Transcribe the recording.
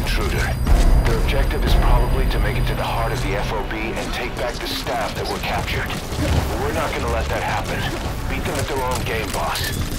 intruder. Their objective is probably to make it to the heart of the FOB and take back the staff that were captured. But we're not gonna let that happen. Beat them at their own game, boss.